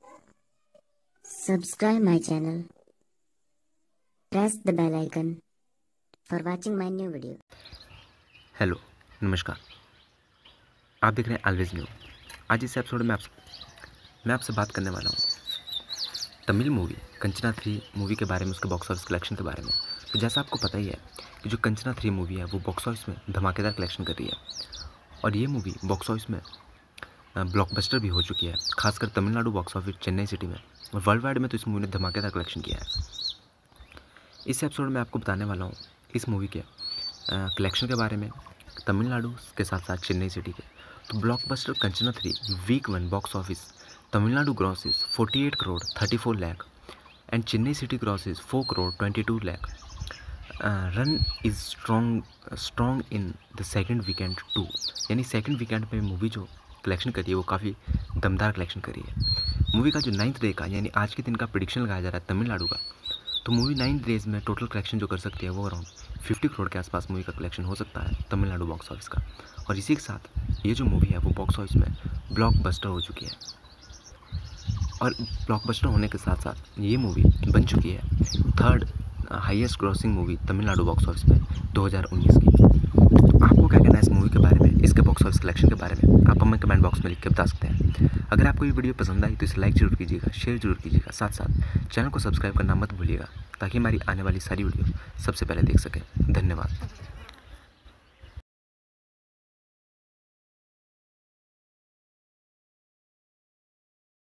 Subscribe my channel. Press the bell icon for watching my new video. Hello नमस्कार, आप देख रहे हैं ऑलवेज न्यू। आज इस एपिसोड में मैं आपसे बात करने वाला हूँ तमिल मूवी कंचना 3 मूवी के बारे में, उसके बॉक्स ऑफिस कलेक्शन के बारे में। तो जैसा आपको पता ही है कि जो कंचना 3 मूवी है वो बॉक्स ऑफिस में धमाकेदार कलेक्शन कर रही है और ये मूवी बॉक्स ऑफिस में ब्लॉकबस्टर भी हो चुकी है, खासकर Tamil Nadu box office Chennai city में, और वर्ल्ड वाइड में तो इस मूवी ने धमाकेदार कलेक्शन किया है। इस एपिसोड में आपको बताने वाला हूँ इस मूवी के कलेक्शन के बारे में, तमिलनाडु के साथ साथ चेन्नई सिटी के। तो blockbuster Kanchana 3 week 1 box office Tamil Nadu grosses 48 crore 34 lakh and Chennai city grosses 4 crore 22 lakh. Run is strong in the second weekend too, यानी सेकेंड वीकेंड में मूवी जो कलेक्शन करी है वो काफ़ी दमदार कलेक्शन करी है। मूवी का जो 9th डे का यानी आज के दिन का प्रेडिक्शन लगाया जा रहा है तमिलनाडु का, तो मूवी 9 डेज में टोटल कलेक्शन जो कर सकती है वो अराउंड 50 करोड़ के आसपास मूवी का कलेक्शन हो सकता है तमिलनाडु बॉक्स ऑफिस का। और इसी के साथ ये जो मूवी है वो बॉक्स ऑफिस में ब्लॉकबस्टर हो चुकी है, और ब्लॉकबस्टर होने के साथ साथ ये मूवी बन चुकी है 3rd highest grossing movie Tamil Nadu box office में 2019 की। तो आपको क्या कहना है इस मूवी के बारे में, इसके बॉक्स ऑफिस कलेक्शन के बारे में, आप हमें कमेंट बॉक्स में लिख के बता सकते हैं। अगर आपको ये वीडियो पसंद आई तो इसे लाइक जरूर कीजिएगा, शेयर जरूर कीजिएगा, साथ साथ चैनल को सब्सक्राइब करना मत भूलिएगा ताकि हमारी आने वाली सारी वीडियो सबसे पहले देख सकें। धन्यवाद।